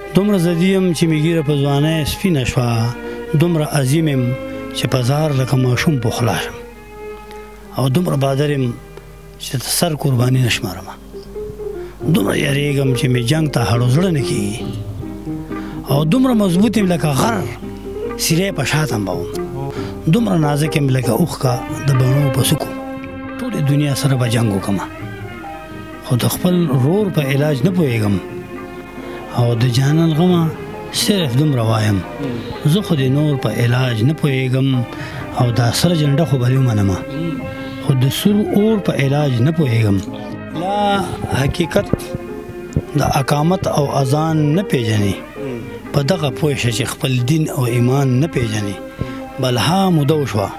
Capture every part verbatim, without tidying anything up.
دومره زدي یم چې مې ږیره په ځوانۍ سپینه شوه، دومره عظیم یم چې په زار لکه ماشوم پخلا شم، او دومره بادر یم چې د سر قرباني نه شمارمه، دومره یریږم چې مې جنګ ته هړو زړه نه کېږي، او دومره مضبوط یم لکه غر سیری په شا تمبوم، دومره نازک یم لکه اوښکه د بڼو په څوکو. ټولې دنیا سره به جنګ وکړمه، خو د خپل رور په علاج نه پوهېږم، او د جانان غمه صرف دومره وایم، زه خو د نور په علاج نه پوهېږم، او دا سره جنډه خو به دې ومنمه، خو د سور اور په علاج نه پوهېږم. لا حقیقت د اقامت او اذان نه پیژنې، په دغه پوه شه چې خپل دین او ایمان نه پیژنې، بل ها موده وشوه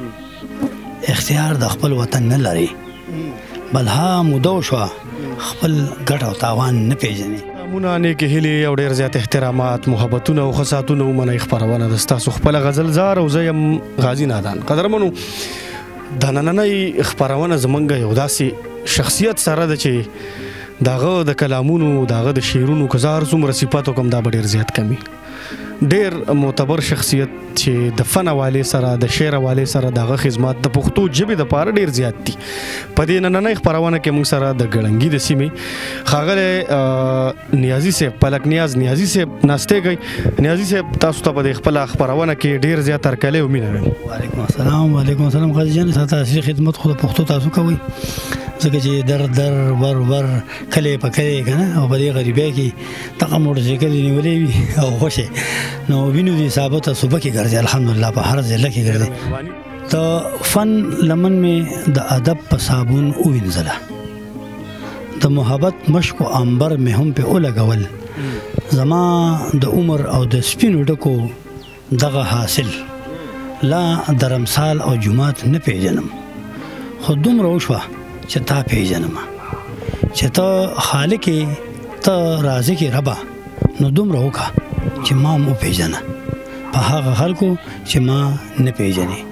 اختیار د خپل وطن نه لري، بل ها موده وشوه خپل ګټ او تاوان نه پیژنې. مونه نیکې هیلې او ډېر زیات احترامات، محبتونه او ښه ساتونه ومنئ. خپرونه د ستاسو خپله غزل زار او زه یم غازي نادان. قدرمنو، د نننۍ خپرونه زموږ یو داسې شخصیت سره ده چې د هغه د کلامونو، د هغه د شعرونو که زه هر څومره صفت وکړم دا به ډېر زیات کمي. ډېر معتبر شخصیت چې د فن حوالې سره، د شعر حوالې سره د هغه خدمات د پښتو ژبې دپاره ډېر زیات دي. په دې نننۍ خپرونه کې موږ سره د ګړنګي د سیمې ښاغلی نیازي صاحب، پلک نیاز نیازي صاحب ناستې کوي. نیازي صاحب، تاسو ته په دې خپله خپرونه کې ډېر زیات هرکلی او مینه ویم. وعلیکم السلام. وعلیکم السلام. غازي جان، تاسو خدمت خو د پښتو تاسو کوئ، ځکه چې در در ور ور کلی په کلی که نه، او په دې غریبۍ کې دغه موټرسایکل یې نیولی وي او خوشې نو وینو دې ثابته صوبه کې ګرځي، الحمدلله په هر ضلع کې ګرځي. د فن لمن مې د ادب په صابون ووینځله، د محبت مشک و عنبر مې هم پې ولګول، زما د عمر او د سپینو ډکو دغه حاصل لا درمسال او جومات نه پیژنم، خو دومره وشوه چې تا پیژنم، چې ته خالقې، ته رازقې ربه، نو دومره وکړه چې ما هم وپېژنه په هغه خلکو چې ما نه پیژنې.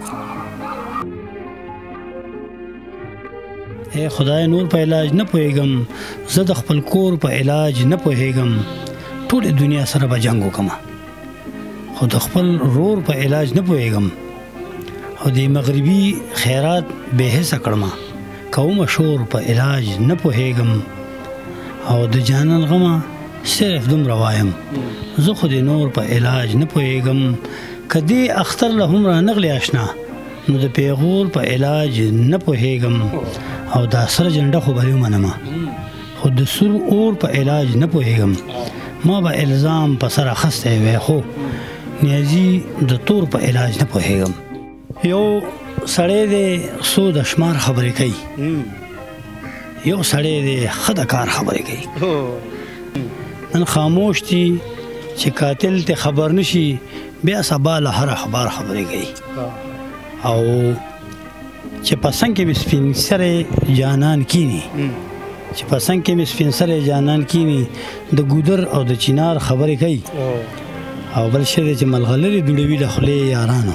ای خدای، نور په علاج نه پوهېږم، زه د خپل کور په علاج نه پوهېږم، ټولې دنیا سره به جنګ وکړمه، خو د خپل رور په علاج نه پوهېږم، او د مغربي خیرات بې حسه کړمه، کومه شور په علاج نه پوهېږم، او د جانان غمه صرف دومره وایم، زه خو د نور په علاج نه پوهېږم. که دې اختر له هم رانغلې اشنا، نو د پیغور په علاج نه پوهېږم، او دا سره جنډه خو به دې ومنمه، خو د سور اور په علاج نه پوهېږم. ما به الزام په سر اخستی وی، خو نیازي د تور په علاج نه پوهېږم. یو سړی دی څو د شمار خبرې کوي، یو سړی دی ښه د کار خبرې کوي. نن خاموش دي چې قاتل ته خبر نشي، بیا سبا له هر اخبار خبرې کوي، او چې په څنګ کې مې سپین سرې جانان کینی، چې په څنګ کې مې سپین سرې جانان کینی، د ګودر او د چینار خبرې کوي، او بل شی دی چې ملغلرې دوړوي له خولې یارانو،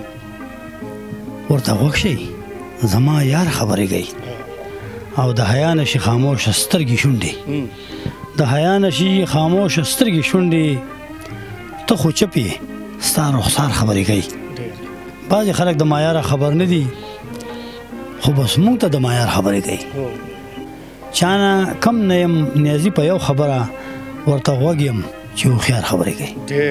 ورته غوږ شئ، زما یار خبرې کوي، او د حیا نشي خاموش سترګې شونډې، د حیا نشي خاموش سترګې شونډې، ته خو چپ یې، ستا رخسار خبرې کوي. بعضې خلک د معیاره خبر نه دي، خو بس موږ ته د معیار خبرې کوي. چانه کم نه یم نیازي په یو خبره، ورته غوږ یم چې هوښیار خبرې کوي.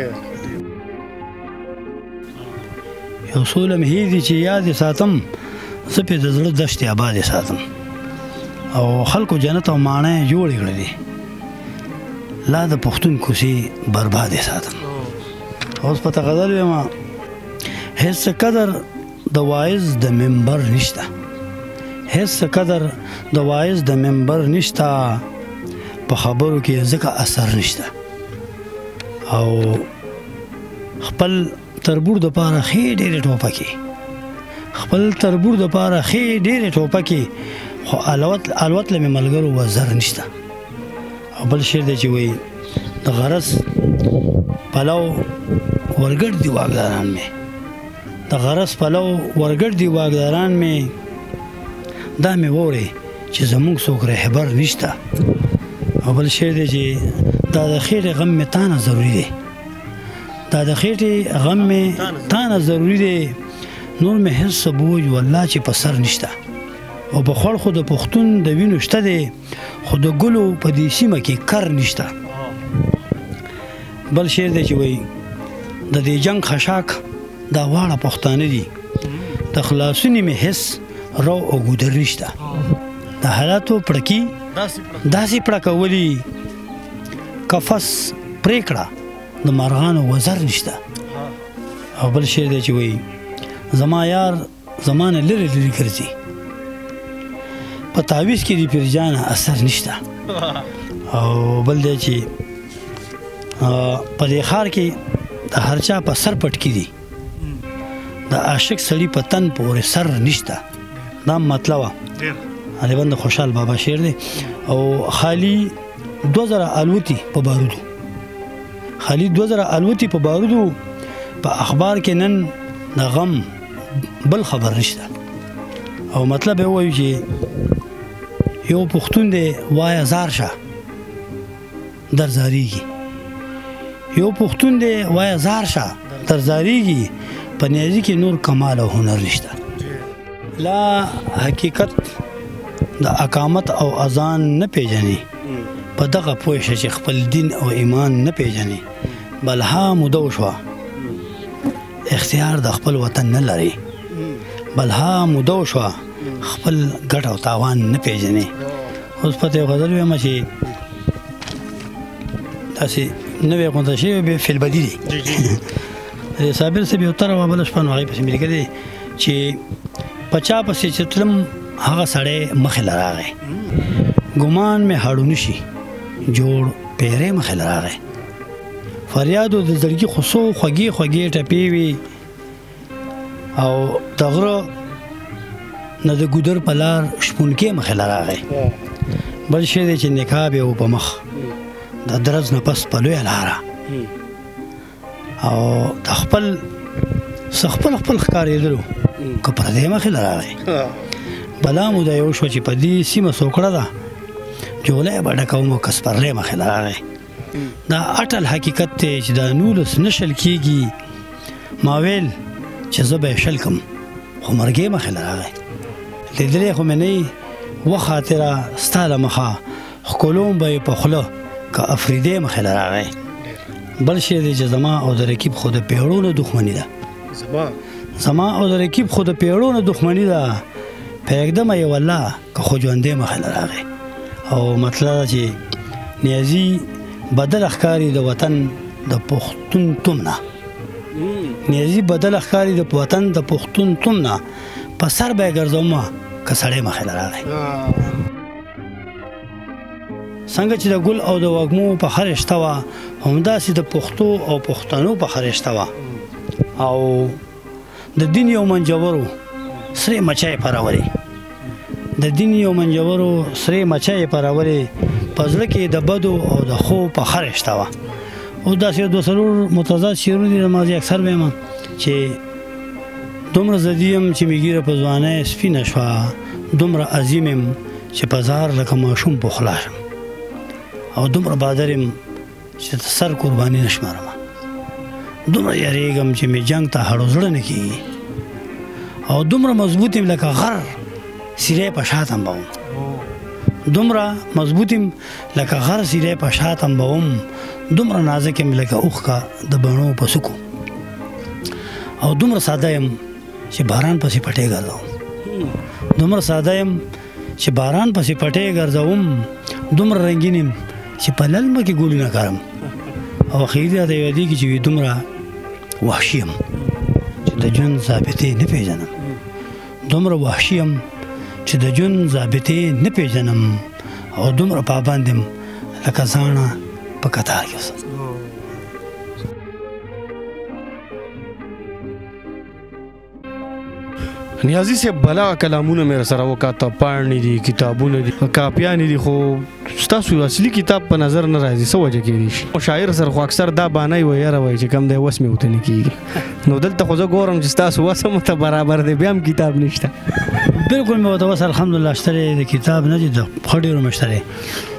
یو څو لمحې دي چې یاد یې ساتم، زه پې د زړه دشتې آباد یې ساتم، او خلکو جنت او ماڼۍ جوړې کړلې، لا د پښتون کوڅې برباد یې ساتم. اوس پته غزل ویم، هېڅ قدر د وایز د منبر نشته، هېڅ قدر د وایز د منبر نشته، په خبرو کې ځکه اثر نشته، او خپل تربور د پاره خې ډېرې ټوپکې، خپل تربور د پاره خې ډېرې ټوپکې، خو الوت الوت له مې ملګرو وزر نشته. او بل شعر دی چې وایي، د غرض پلو ورګډ دي واګداران مې، د غرض پلو ورګډ دي واګداران مې، دا مې وورې چې زموږ څوک رهبر نشته، او بل شعر دی چې دا د خېټې غم مې تانه ضروري دی دا د خېټې غم مې تانه ضروري دی نور مې هیڅ څه بوج والله چې په سر نشته او په خوړ خو د پښتون د وینو شته دی خو د ګلو په دې سیمه کې کر نشته بل شعر دی چې وایي د دې جنګ خشاک دا واړه پښتانه دي د خلاصونې مې هیڅ رو او ګودر نشته د حالاتو پړکي داسې پړکولي قفس پرېکړه د مرغانو وزر نشته او بل شعر دی چې وایي زما یار زمانه لرې لرې ګرځي په تعویض کې د پیرجانه اثر نشته او بل دی چې په دې ښار کې د هر چا په سر پټکي دي د عاشق سړي په تن پورې سر نشته دا مطلب غالبا د خوشحال بابا شعر دی او خالی دو زره الوتي په بارودو خالی دو زره الوتي په بارودو په اخبار کې نن د غم بل خبر نشته او مطلب یې وایي چې یو پښتون دی وایه زار شه در زاریږي یو پښتون دی وایه زار شه در زاریږي په نیازي کې نور کمال او هنر نشته لا حقیقت د اقامت او اذان نه پیژني په دغه پوه شه چې خپل دین او ایمان نه پیژني بل ها موده وشوه اختیار د خپل وطن نه لري بل ها موده وشوه خپل ګټ او تاوان نه پیژني اوس پته یو غزل وایم چې داسې نوې غونډه شوې به فل بدی دي صابر سے به تر و بل شپه نو هغه پسې مې لیکلي چې پچا پسې چې تلم هغه سړی مخې لراغی ګمان مې هاړو نشي جوړ پیرې مخې لراغی فریادو د زړګي خصو خوږې خوږې ټپې وي او دغره نه د ګودر په لار شپونکې مخې لراغی بل شی دی چې نکاح به و په مخ د درز نه پس په لویه لاره او د خپل خپل خپل ښکارېدلو که پردی مخې لراغی بلا مو د یو شو چې په دې سیمه سوکړه ده جولی به ډکوم او که سپرلی مخې لراغی دا اټل حقیقت دی چې دا نولس نه شل کېږي ما ویل چې زه به یې شل کم خو مرګې مخې لراغی لیدلی خو مې نه یي وخاطره ستا له مخه ښکلوم به یې په خوله که افریدی مخې لراغی بل شی دی چې زما او د رقیب خو د پیړو نه دښمني ده زما او د رقیب خو د پیړو نه دښمني ده پرېږدمه یې والله که خو ژوندی مخې لراغی او مطلب ده چې نیازي بدل ښکاري د وطن د پښتون توم نه نیازي بدل ښکاري د وطن د پښتون توم نه په سر به یې ګرځومه که سړی مخې لراغی څنګه چې د ګل او د وږمو په خرشته وه همداسې د پښتو او پښتنو په خرشته وه او د دین یو منجورو سرې مچۍ پرولې د دین یو منجورو سرې مچۍ پرولې په زړه کې د بدو او د ښو په خرشته وه اوس داسې یو دوه څلور متضاد شعرونه دي زما زه اکثر وایم چې دومره زدي یم چې مې ږیره په ځوانۍ سپینه شوه دومره عظیم یم چې په زار لکه ماشوم په خوله شم او دومره بادر یم چې د سر قرباني نه شمارمه دومره یریږم چې مې جنګ ته هړو زړه نه کېږي او دومره مضبوط یم لکه غر سیری په شاتم به وم دومره مضبوط یم لکه غر سیری په شاتم به وم دومره نازک یم لکه اوښکه د بڼو په څوکو او دومره ساده یم چې باران پسې پټې ګرځوم دومره ساده یم چې باران پسې پټې ګرځوم دومره رنګین یم چې په للمه کې ګلونه کرم او اخري راته یادېږي چې دومره وحشي یم چې د ژوند ضابطې نه پېژنم دومره وحشي یم چې د ژوند ضابطې نه پېژنم او دومره پابند یم لکه زاڼه په کتار کې اوسم نیازي صاحب بلا کلامونه مې سره وکاته پاڼې دي کتابونه دي کاپیانې دي خو ستاسو اصلي کتاب په نظر نه راځي څه وجه کېدی شي شاعر سره خو اکثر دا بانای وي یاره وایي چې کم دی وس مې ورته نه کېږي نو دلته خو زه ګورم چې ستاسو وس هم ورته برابر دی بیا هم کتاب نشته بالکل مې ورته وس الحمدلله شته د کتاب نه دي د ښه ډېرو مې شته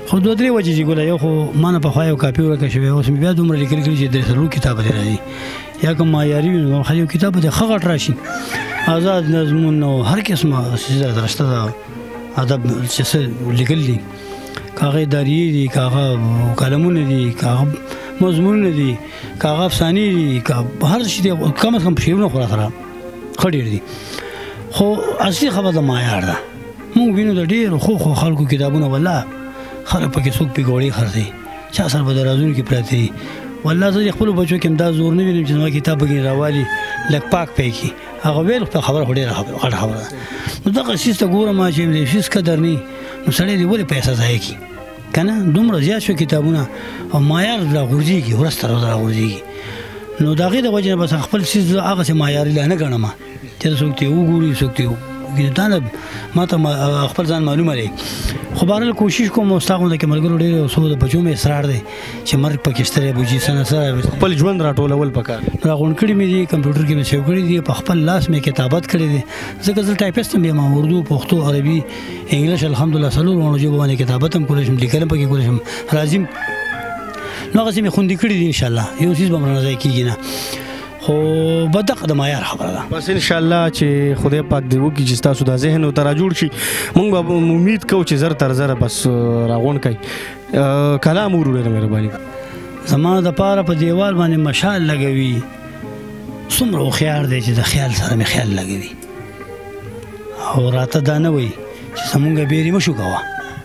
خو دوه درې وجې چې ګوله یو خو ما نه پخوا یو کاپي ورکه شوې اوس مې بیا دومره لیکل کړي چې درې څلور کتابه دې راځي یا که معیاري وي نو خالي یو کتاب به دې ښه غټ راشي آزاد نظمونه هر قسمه څیزه رشته ده ادب چې څه لیکل دي که هغه اداریې دي که هغه کلمونه دي که هغه مضمونونه دي که هغه افسانې دي که هر شي دي کم از کم شعرونه خو راسره ښه ډېر دي خو اصلي خبره د معیار ده موږ وینو د ډېرو ښو ښو خلکو کتابونه والله خلک پکې څوک پګوړې خرڅوي چا سره به د رازونو کې پراته وي والله زه د خپلو بچو کې هم دا زور نه وینم چې زما کتاب پکې راوالي لږ پاک پی کړي هغه ویل خو خبره خو ډېره غټه خبره ده نو دغه څیز ته ګورم چې د څیز قدر نه نو سړی دې ولې پیسه ضایع کړي که نه دومره زیات شو کتابونه او معیار راغورځېږي ورځ تر ورځه راغورځېږي نو د هغې د وجې نه بس خپل څیز هغسې معیاري لا نه ګڼم چې څوک ته وګوري څوک ته دا نه ما ته خپل ځان معلومه دی خو بهرحال کوشش کوم او ستا غونډه کې ملګرو ډېر څو د بچو مې اصرار دی چې مرګ پکې شته دی ابوجي څه نه څه خپل ژوند راټولول پکار راغونډ کړي مې دي کمپیوټر کې مې سیو کړي دي په خپل لاس مې کتابت کړی دی ځکه زه ټایپسټ هم یم اردو پښتو عربي انګلیش الحمدلله څلورو ژبو باندې کتابت هم کولی شم لیکل هم پکې کولی شم راځي نو هغسې مې خوندي کړي دي انشاءالله یو څیز به م رانه ځای کېږي نه خو به دغه د معیار خبره ده بس انشاءالله چې خدای پاک دې وکړي چې ستاسو دا ذهن ورته راجوړ شي موږ به امید کوو چې زر تر زره بس راغونډ کوي کلام ورو ډېره مهرباني زما دپاره په دیوال باندې مشال لګوي څومره هوښیار دی چې د خیال سره مې خیال لګوي او راته دا نه وایي چې زمونږ بیرې مه شو کوه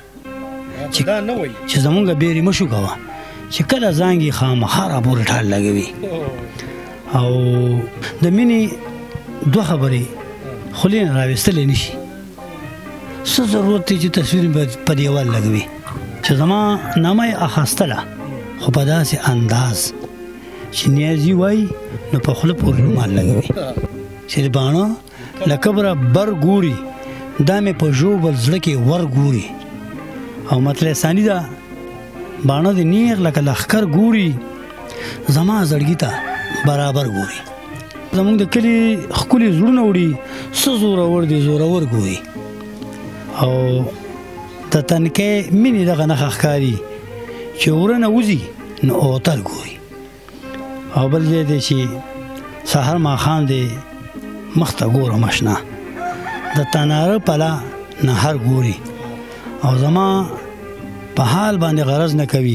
چې زمونږ بیرې مه شو کوه چې کله زانګې خامخا راپورې ټال لګوي او د مینې دوه خبرې خولې نه راویستلی نه شي څه ضرورت دی چې تصویر مې په دیوال لګوي چې زما نامه یې اخیستله خو په داسې انداز چې نیازي وایي نو په خوله پورې رومال لګوي چې د باڼه له کبره بر ګوري دا مې په ژوبل زړه کې ور ګوري او مطلب ثاني ده باڼه د نیغ لکه لښکر ګوري زما زړګي ته برابر ګوري زمونږ د کلي ښکلي زړونه وړي څه زورور دي زورور ګوري او د تنکۍ مینې دغه نښه ښکاري چې وره نه وځي نو اوتر ګوري او بل ځای دی چې سهار ماښام دی مخ ته ګورم اشنا د تناره پله نهر ګوري او زما په حال باندې غرض نه کوي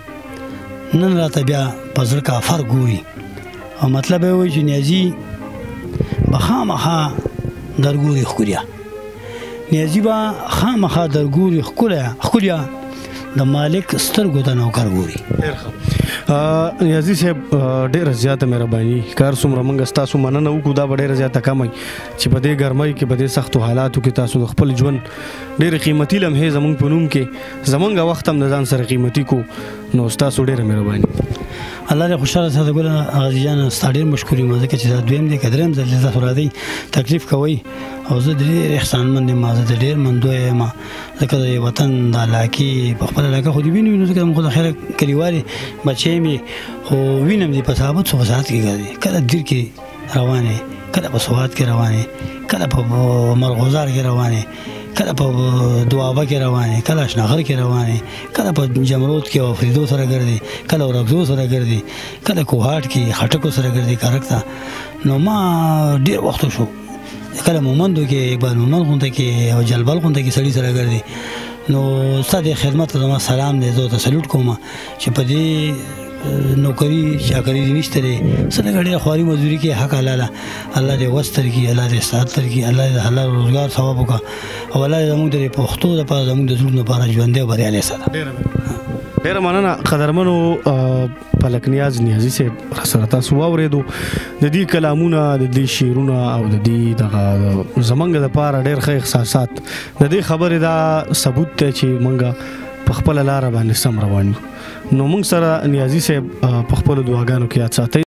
نن راته بیا په زړه کافر ګوري او مطلب یې وایي چې نیازي به خامخا درګوري ښکلیا نیازي به خامخا درګوري ښکلیا د مالک سترګو ته نوکر ګوري نیازي صاحب ډېره زیاته مهرباني کار څومره موږ ستاسو مننه وکړو دا به ډېره زیاته کمه چې په دې ګرمۍ کې په دې سختو حالاتو کې تاسو د خپل ژوند ډېرې قیمتي لمحې زموږ په نوم کې زموږ وخت هم د ځان سره قیمتي کو نو ستاسو ډېره مهرباني الله دې خوشحاله ساته ګله غازي جان ستا ډېر مشکور یم ځکه چې دا دویم دی که درېیم ځل چې تاسو راځئ تکلیف کوئ او زه ډېر احسانمند یم زه د ډېر مندویه یم ځکه د وطن د علاقې په خپله علاقه خو دې وینو وینو ځکه زموږ خو د خیره کلیوالې بچی مې خو وینم دې په صحابت خو وزارت کې ګرځي کله دیر کې روانې کله په سوات کې روانې کله په مرغوزار کې روانې کله په دوابه کې روانې کله اشنغر کې روانې کله په جمرود کې او فریدو سره ګرځي کله ورغزو سره ګرځي کله کوهاټ کې خټکو سره ګرځي کارک ته نو ما ډېر وخت شو کله مومندو کې اقبال مومند غونډه کې او جلبل غونډه کې سړي سره ګرځي نو ستا د خدمت ته زما سلام دی زه ورته سلوټ کوم چې په دې نوکری چاکري دې نشته دی څه لږه ډېره خواري مزدوري کې حق حلاله الله دې وس درکړي الله دې استعداد درکړي الله دې حلال روزګار ثواب وکړه او الله دې زموږ د پښتو دپاره زموږ د زړونو لپاره ژوندی او بریالی ساته ډېره مننه قدرمنو پلک نیاز نیازي صاحب راسره تاسو واورېدو د دې کلامونه د دې شعرونه او د دې دغه زموږ دپاره ډېر ښه احساسات د دې خبرې دا ثبوت دی چې موږ په خپله لاره باندې سم روان یو نو موږ سره نیازي صاحب په خپلو دعاګانو کې یاد ساتئ